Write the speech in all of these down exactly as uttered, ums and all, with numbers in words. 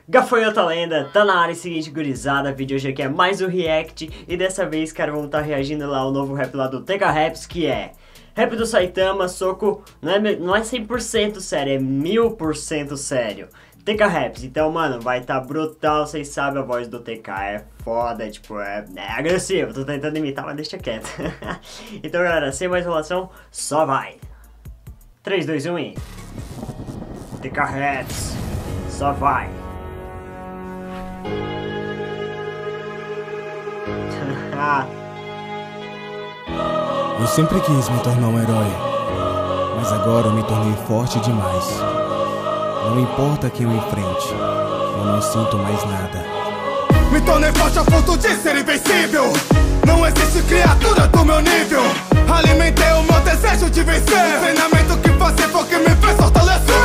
Gafanhoto Lenda, tá na área, seguinte, gurizada. Vídeo hoje aqui é mais um react. E dessa vez, cara, vamos estar tá reagindo lá ao novo rap lá do T K Raps, que é rap do Saitama, soco, não é, não é cem por cento sério, é mil por cento sério. T K Raps, então, mano, vai estar tá brutal, vocês sabem, a voz do T K é foda, tipo, é, é agressivo. Tô tentando imitar, mas deixa quieto. Então, galera, sem mais enrolação, só vai. três, dois, um e... T K Raps, só vai. Eu sempre quis me tornar um herói, mas agora eu me tornei forte demais. Não importa quem eu enfrente, eu não sinto mais nada. Me tornei forte a ponto de ser invencível. Não existe criatura do meu nível. Alimentei o meu desejo de vencer. O treinamento que passei foi o que me fez fortalecer.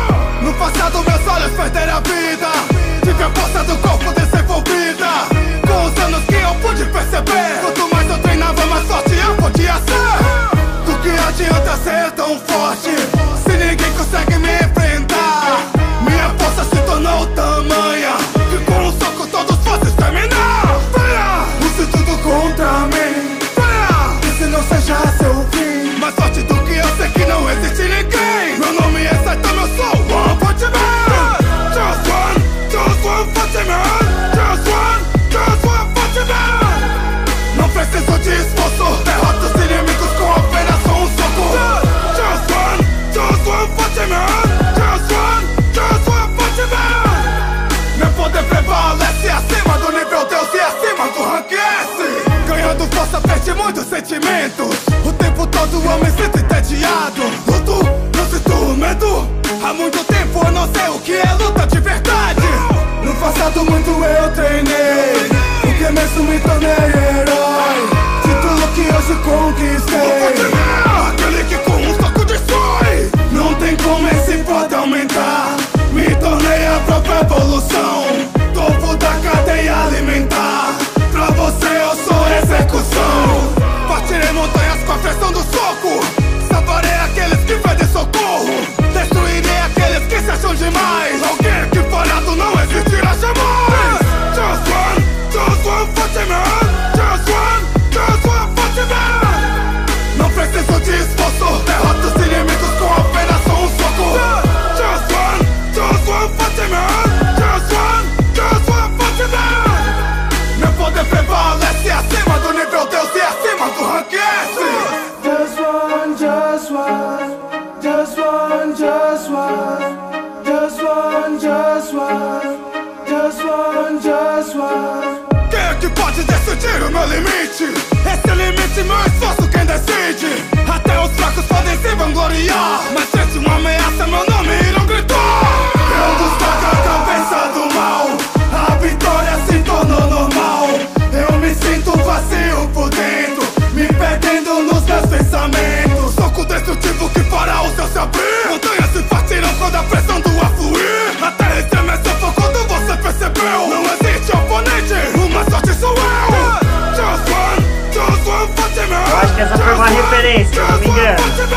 No passado meus olhos perderam a vida. Tive a força do corpo desenvolvida. Com os anos que eu pude perceber, quanto mais eu treinava, mais forte eu podia ser. Do que adianta ser tão forte se ninguém consegue me enfrentar? Minha força se tornou tamanha que com um soco todos fossem exterminar. Venha, use tudo contra mim. Venha, que se não seja seu fim. Mais forte do que eu, sei que não existe ninguém. Meu nome é Saitama, eu sou o One Punch Man. Just one, just one punch man. Just one, just one punch man. Não preciso de esforço, derrota os inimigos com apenas um soco. Just one, just one punch man. Just one, just one punch man. Meu poder prevalece acima do nível Deus e acima do rank S. Ganhando força, perde muitos sentimentos. O tempo todo eu me sinto entediado. Luto, não sinto medo. Há muito tempo eu não sei o que é luta de verdade. No passado muito eu treinei, porque mesmo me tornei herói. Título que hoje conquistei. Aquele que com um soco destrói. Não tem como esse pode aumentar. Me tornei a própria evolução. Topo da cadeia alimentar. Pra você eu sou execução. Partirei montanhas com a pressão do soco. Salvarei aqueles que pedem socorro. Destruirei aqueles que se acham demais. Alguém que falhado não existirá jamais. Just one, just one punch man. Just one, just one punch man. Não preciso de esforço, derrota os inimigos com apenas um soco. Just one, just one punch man. Just one, just one punch man. Meu poder prevalece acima do nível Deus e acima do rank S. Just one, just one, just one, just one, just one, just one, just one, just one. Quem é que pode decidir o meu limite? Esse limite, meu esforço, quem decide? Até os fracos podem se vangloriar, mas se uma ameaça, meu nome irão gritar. Eu destaco a cabeça do mal, a vitória se tornou normal. Eu me sinto vazio por dentro, me perdendo nos meus pensamentos. Soco destrutivo que fará o céu se abrir. Montanhas se partirão quando a pressão do ar fluir. A terra estremeceu foi quando você percebeu. Não existe oponente, uma sorte sou eu. Just one, just one punch man. Eu acho que essa foi uma referência, não me engano.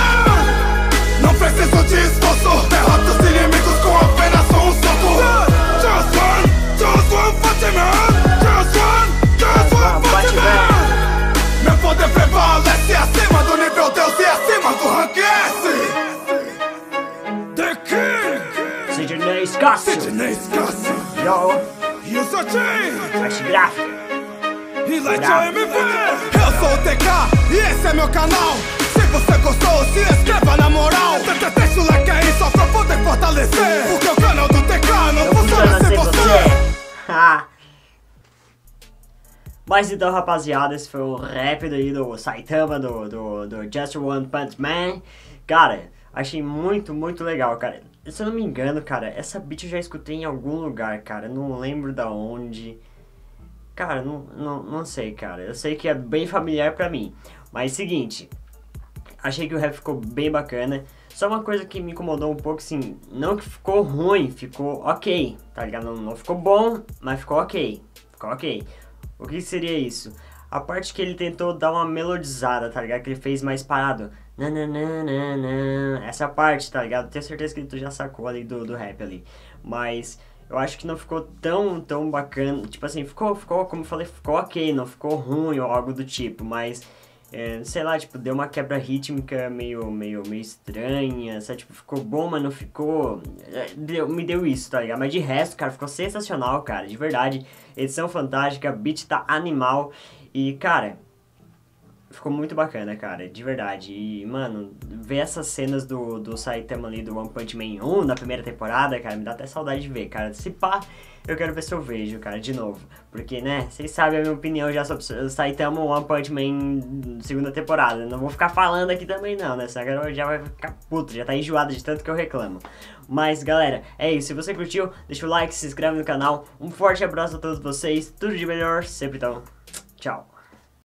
Não preciso de esforço, derrota os inimigos com apenas um soco. Just one, just one punch man. Just one, just one punch man. Meu poder prevalece acima do nível Deus e acima do rank S. The King, Sidney Scácio, Sidney Scácio. yo, Isso é arte gráfica. E Light M V. Eu sou o T K e esse é meu canal. Se você gostou, se inscreva na moral. Deixa o like aí só pra poder fortalecer, porque o canal do T K não funciona sem você. Mas então, rapaziada, esse foi o rap daí do Saitama, do, do, do Just One Punch Man. Cara, achei muito, muito legal, cara. Se eu não me engano, cara, essa beat eu já escutei em algum lugar, cara. Não lembro da onde. Cara, não, não, não sei, cara. Eu sei que é bem familiar pra mim. Mas seguinte, achei que o rap ficou bem bacana. Só uma coisa que me incomodou um pouco, assim, não que ficou ruim, ficou ok, tá ligado? Não, não ficou bom, mas ficou ok. Ficou ok. O que seria isso? A parte que ele tentou dar uma melodizada, tá ligado? Que ele fez mais parado. Nananana, essa parte, tá ligado? Tenho certeza que tu já sacou ali do, do rap ali. Mas eu acho que não ficou tão, tão bacana. Tipo assim, ficou, ficou, como eu falei, ficou ok, não ficou ruim ou algo do tipo, mas, é, sei lá, tipo, deu uma quebra rítmica meio, meio, meio estranha, sabe? Tipo, ficou bom, mas não ficou... Deu, me deu isso, tá ligado? Mas de resto, cara, ficou sensacional, cara, de verdade. Edição fantástica, beat tá animal e, cara... Ficou muito bacana, cara, de verdade. E, mano, ver essas cenas do, do Saitama ali do One Punch Man um da primeira temporada, cara, me dá até saudade de ver, cara. Se pá, eu quero ver se eu vejo, cara, de novo. Porque, né, vocês sabem a minha opinião já sobre o Saitama One Punch Man segunda temporada. Não vou ficar falando aqui também não, né, senão já vai ficar puto, já tá enjoado de tanto que eu reclamo. Mas, galera, é isso. Se você curtiu, deixa o like, se inscreve no canal. Um forte abraço a todos vocês, tudo de melhor, sempre então. Tchau.